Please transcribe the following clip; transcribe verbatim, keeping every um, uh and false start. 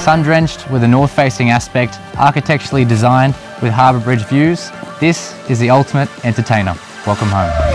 Sun-drenched with a north-facing aspect, architecturally designed with harbour bridge views, this is the ultimate entertainer. Welcome home.